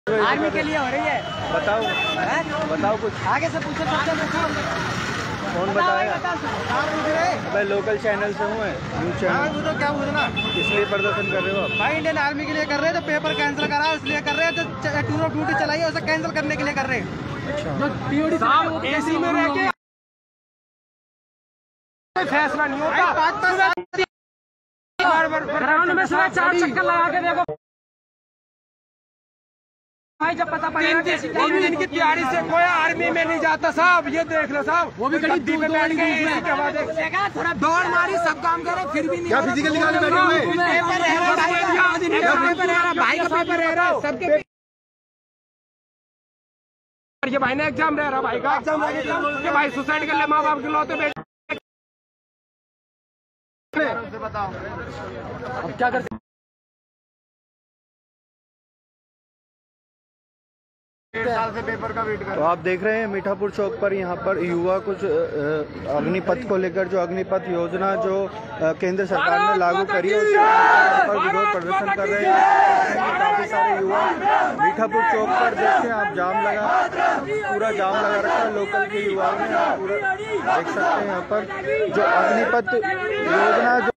Army के लिए हो रही है। बताओ बताओ कुछ आगे से पूछो, सबसे पूछो। कौन बताएगा? मैं लोकल चैनल से हूँ, न्यूज चैनल। तो क्या पूछना, इसलिए प्रदर्शन कर रहे हो आप? भाई इंडियन आर्मी के लिए कर रहे हैं, तो पेपर कैंसिल करा इसलिए कर रहे हैं, जो टूर ऑफ ड्यूटी चलाई है उसे कैंसिल करने के लिए कर रहे हैं। अच्छा, एसी में रह के फैसला नहीं होता। ग्राउंड में सुबह 4 चक्कर लगा के देखो भाई, जब पता पड़ेगा कि 3 दिन की तैयारी से कोई आर्मी में नहीं जाता साहब। ये देख लो साहब, वो भी गड्डी पे बैठ गए, थोड़ा दौड़ मारी, सब काम करे, फिर भी नहीं। क्या फिजिकल निकालने बैठे हुए? पेपर रह रहा भाई का पेपर रह रहा सबके। ये भाई ने एग्जाम रह रहा, भाई का एग्जाम रह, भाई सुसाइड कर ले माँ बाप के लौते बेटे। बताओ अब क्या करते? साल से पेपर का वेट कर। तो आप देख रहे हैं मीठापुर चौक पर यहाँ पर युवा कुछ अग्निपथ को लेकर, जो अग्निपथ योजना जो केंद्र सरकार ने लागू करी है उसके पर विरोध प्रदर्शन कर रहे हैं। काफी सारे युवा मीठापुर चौक पर देखते हैं आप, जाम लगा, पूरा जाम लगा रखा है लोकल के युवाओं ने। पूरा देख सकते हैं यहाँ पर जो अग्निपथ योजना जो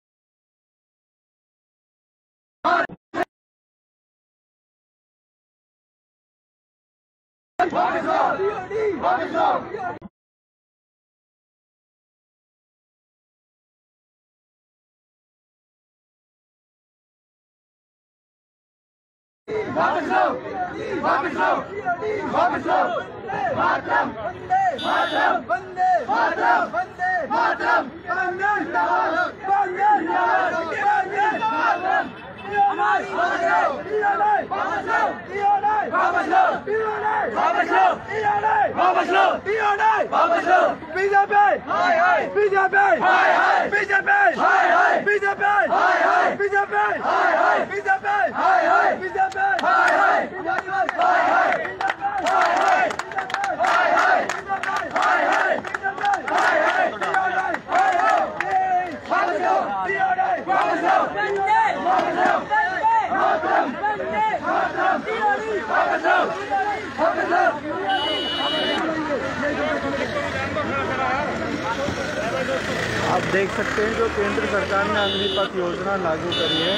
आप देख सकते हैं जो केंद्र सरकार ने अग्निपथ योजना लागू करी है,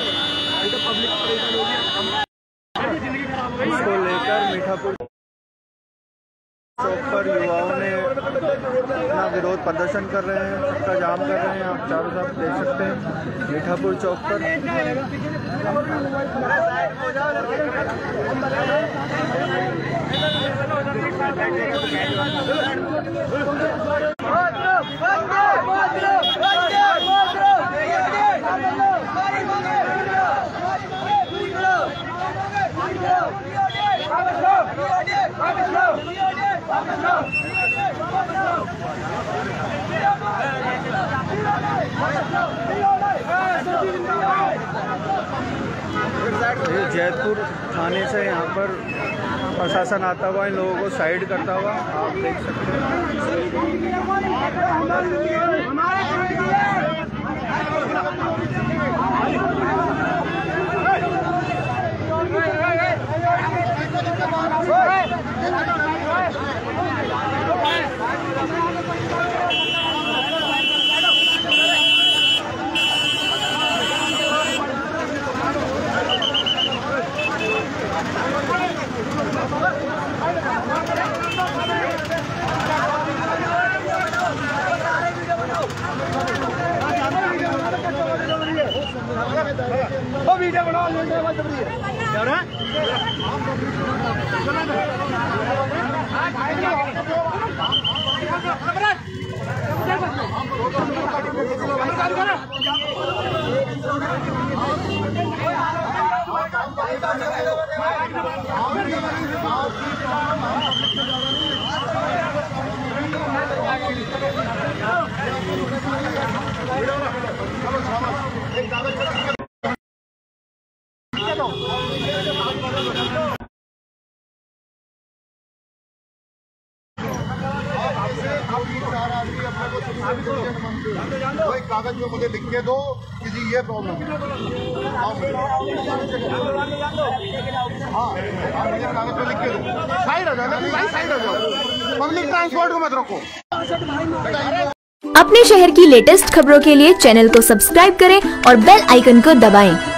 इसको लेकर मीठापुर चौक पर युवाओं ने अपना विरोध प्रदर्शन कर रहे हैं, सबका जाम कर रहे हैं। आप चारों तरफ देख सकते हैं मीठापुर चौक पर। जैतपुर थाने से यहाँ पर प्रशासन आता हुआ इन लोगों को साइड करता हुआ आप देख सकते हैं। वीडियो बनाओ, कोई कागज में मुझे लिख के दो कि जी ये प्रॉब्लम है। हाँ आप मुझे कागज में लिख के दो। साइड हो जाओ भाई, साइड हो जाओ, पब्लिक ट्रांसपोर्ट को मत रोको। अपने शहर की लेटेस्ट खबरों के लिए चैनल को सब्सक्राइब करें और बेल आइकन को दबाएं।